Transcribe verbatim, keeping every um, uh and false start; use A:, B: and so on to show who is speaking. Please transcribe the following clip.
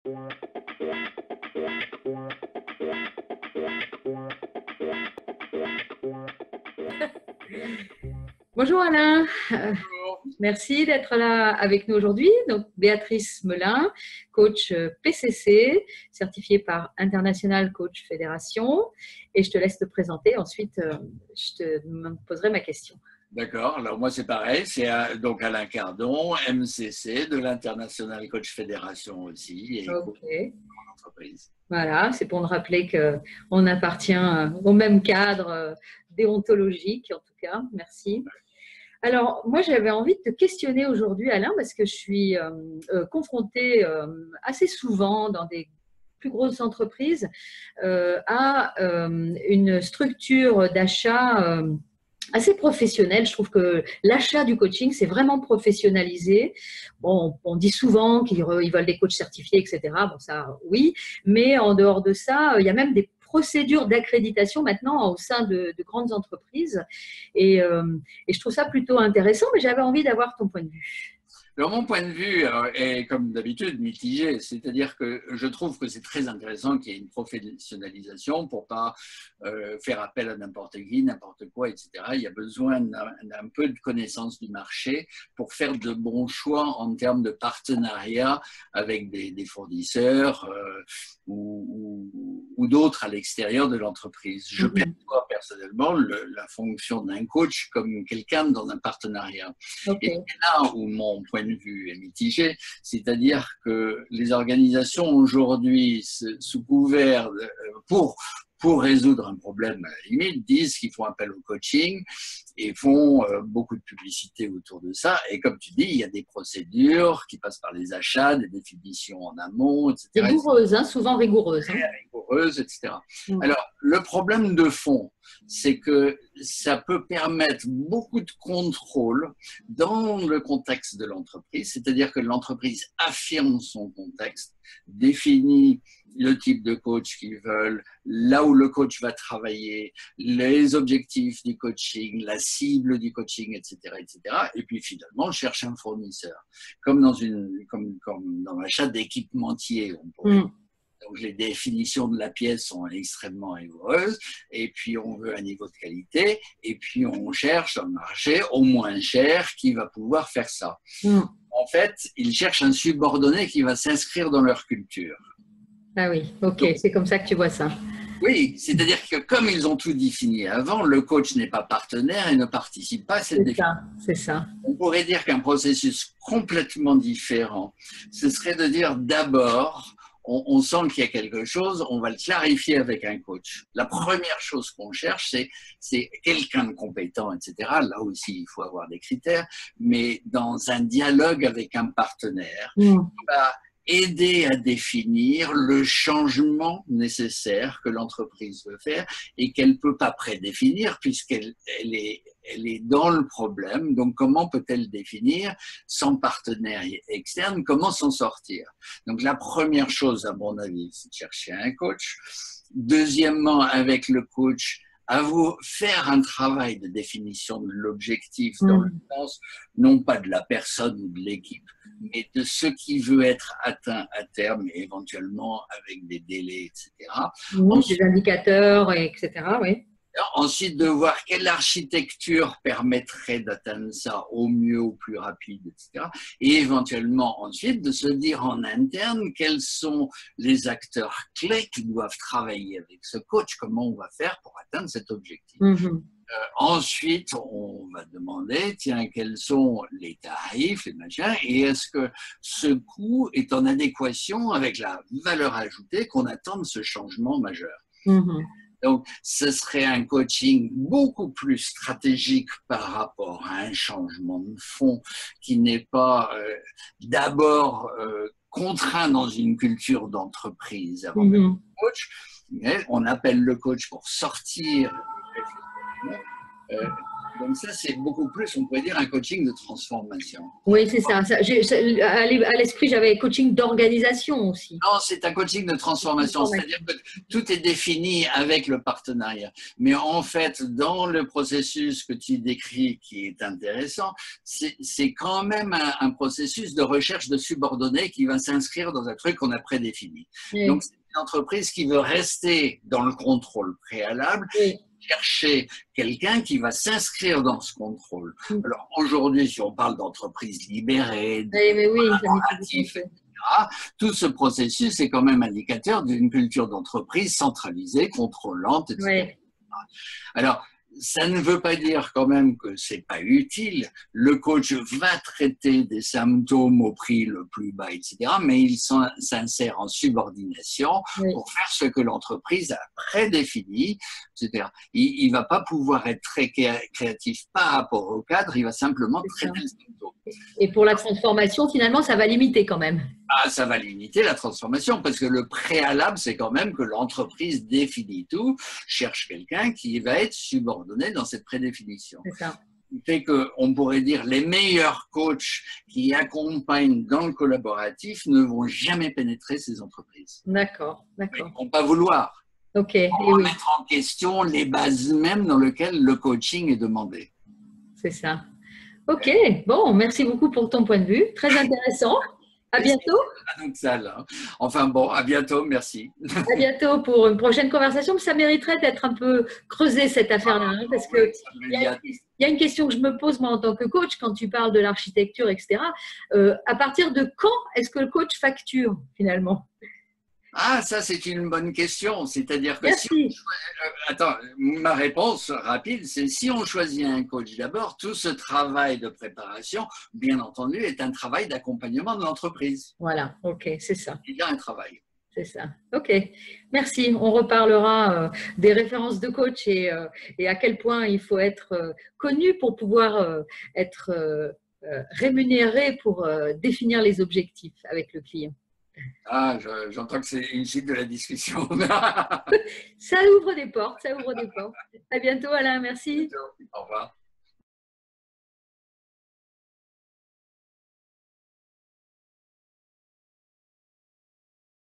A: Bonjour Alain, euh, merci d'être là avec nous aujourd'hui. Donc Béatrice Melin, coach P C C, certifiée par International Coach Fédération. Et je te laisse te présenter, ensuite euh, je te me poserai ma question.
B: D'accord, alors moi c'est pareil, c'est donc Alain Cardon, M C C de l'International Coach Fédération aussi, et
A: Ok.
B: mon entreprise.
A: Voilà, c'est pour me rappeler qu'on appartient au même cadre déontologique, en tout cas. Merci. Alors, moi, j'avais envie de te questionner aujourd'hui, Alain, parce que je suis euh, euh, confrontée euh, assez souvent dans des plus grosses entreprises euh, à euh, une structure d'achat euh, assez professionnelle. Je trouve que l'achat du coaching, c'est vraiment professionnalisé. Bon, on dit souvent qu'ils veulent des coachs certifiés, et cetera. Bon, ça, oui. Mais en dehors de ça, il y a même des procédures d'accréditation maintenant au sein de, de grandes entreprises. Et, euh, et je trouve ça plutôt intéressant, mais j'avais envie d'avoir ton point de vue.
B: Alors, mon point de vue est, comme d'habitude, mitigé. C'est-à-dire que je trouve que c'est très intéressant qu'il y ait une professionnalisation pour ne pas euh, faire appel à n'importe qui, n'importe quoi, et cetera. Il y a besoin d'un peu de connaissance du marché pour faire de bons choix en termes de partenariat avec des, des fournisseurs euh, ou, ou, ou d'autres à l'extérieur de l'entreprise. Je
A: Mm-hmm.
B: perçois personnellement le, la fonction d'un coach comme quelqu'un dans un partenariat.
A: Okay.
B: Et c'est là où mon point de vue est mitigé, c'est-à-dire que les organisations aujourd'hui, sous couvert de, pour pour résoudre un problème à la limite, disent qu'ils font appel au coaching et font euh, beaucoup de publicité autour de ça. Et comme tu dis, il y a des procédures qui passent par les achats, des définitions en amont, et cetera.
A: Rigoureuses, hein, souvent rigoureuses. Hein.
B: Rigoureuses, et cetera.
A: Mm.
B: Alors, le problème de fond, c'est que ça peut permettre beaucoup de contrôle dans le contexte de l'entreprise, c'est-à-dire que l'entreprise affirme son contexte, définit le type de coach qu'ils veulent, là où le coach va travailler, les objectifs du coaching, la cible du coaching, et cetera, et cetera. Et puis finalement, on cherche un fournisseur, comme dans une, comme, comme dans l'achat d'équipementiers, on pourrait. Mm. Donc, les définitions de la pièce sont extrêmement rigoureuses, et puis on veut un niveau de qualité, et puis on cherche dans le marché au moins cher qui va pouvoir faire ça. Mm. En fait, ils cherchent un subordonné qui va s'inscrire dans leur culture.
A: Ah oui, ok, c'est comme ça que tu vois ça.
B: Oui, c'est-à-dire que comme ils ont tout défini avant, le coach n'est pas partenaire et ne participe pas à cette définition.
A: C'est ça, c'est ça.
B: On pourrait dire qu'un processus complètement différent, ce serait de dire d'abord, on, on sent qu'il y a quelque chose, on va le clarifier avec un coach. La première chose qu'on cherche, c'est quelqu'un de compétent, et cetera. Là aussi, il faut avoir des critères, mais dans un dialogue avec un partenaire, mmh. on va aider à définir le changement nécessaire que l'entreprise veut faire et qu'elle ne peut pas prédéfinir puisqu'elle elle est, elle est dans le problème. Donc, comment peut-elle définir sans partenaire externe? Comment s'en sortir? Donc, la première chose, à mon avis, c'est de chercher un coach. Deuxièmement, avec le coach, à vous faire un travail de définition de l'objectif dans le sens, non pas de la personne ou de l'équipe, mais de ce qui veut être atteint à terme et éventuellement avec des délais, et cetera.
A: Mmh, ensuite, des indicateurs, et cetera, oui.
B: Ensuite, de voir quelle architecture permettrait d'atteindre ça au mieux, au plus rapide, et cetera. Et éventuellement, ensuite, de se dire en interne quels sont les acteurs clés qui doivent travailler avec ce coach, comment on va faire pour atteindre cet objectif. Mmh. Euh, ensuite, on va demander, tiens, quels sont les tarifs, les machins, et est-ce que ce coût est en adéquation avec la valeur ajoutée qu'on attend de ce changement majeur. Mmh. Donc, ce serait un coaching beaucoup plus stratégique par rapport à un changement de fond qui n'est pas euh, d'abord euh, contraint dans une culture d'entreprise avant mmh. le coach, mais on appelle le coach pour sortir euh, Donc ça, c'est beaucoup plus, on pourrait dire, un coaching de transformation.
A: Oui, c'est ça. ça j'ai, à l'esprit, j'avais coaching d'organisation aussi.
B: Non, c'est un coaching de transformation, c'est-à-dire que tout est défini avec le partenariat. Mais en fait, dans le processus que tu décris, qui est intéressant, c'est quand même un, un processus de recherche de subordonnés qui va s'inscrire dans un truc qu'on a prédéfini. Oui. Donc, c'est une entreprise qui veut rester dans le contrôle préalable. Oui. Chercher quelqu'un qui va s'inscrire dans ce contrôle. Alors aujourd'hui, si on parle d'entreprise libérée, de
A: oui, mais oui,
B: collaboratif, et cetera, tout ce processus est quand même indicateur d'une culture d'entreprise centralisée, contrôlante, et cetera. Oui. Alors, ça ne veut pas dire quand même que c'est pas utile. Le coach va traiter des symptômes au prix le plus bas, et cetera. Mais il s'insère en subordination oui. pour faire ce que l'entreprise a prédéfini, et cetera. Il ne va pas pouvoir être très créatif par rapport au cadre, il va simplement traiter les symptômes.
A: Et pour la transformation, finalement, ça va limiter quand même.
B: Ah, ça va limiter la transformation parce que le préalable, c'est quand même que l'entreprise définit tout, cherche quelqu'un qui va être subordonné dans cette prédéfinition.
A: C'est ça.
B: Ce qui fait qu'on pourrait dire les meilleurs coachs qui accompagnent dans le collaboratif ne vont jamais pénétrer ces entreprises.
A: D'accord, d'accord.
B: Ils ne vont pas vouloir.
A: Ok. Et
B: Pour
A: oui.
B: mettre en question les bases mêmes dans lesquelles le coaching est demandé.
A: C'est ça. Ok, bon, merci beaucoup pour ton point de vue. Très intéressant. À bientôt.
B: Enfin bon, à bientôt, merci.
A: À bientôt pour une prochaine conversation. Ça mériterait d'être un peu creusé cette affaire-là, hein, parce que il y, a, il y a une question que je me pose moi en tant que coach quand tu parles de l'architecture, et cetera. Euh, à partir de quand est-ce que le coach facture finalement?
B: Ah, ça, c'est une bonne question. C'est-à-dire que si on... Attends, ma réponse rapide, c'est si on choisit un coach d'abord, tout ce travail de préparation, bien entendu, est un travail d'accompagnement de l'entreprise.
A: Voilà, ok, c'est ça.
B: Il y a un travail.
A: C'est ça. Ok, merci. On reparlera euh, des références de coach et, euh, et à quel point il faut être euh, connu pour pouvoir euh, être euh, rémunéré pour euh, définir les objectifs avec le client.
B: Ah, j'entends que c'est une suite de la discussion.
A: Ça ouvre des portes, ça ouvre des portes. À bientôt, Alain, merci.
B: À bientôt. Au revoir.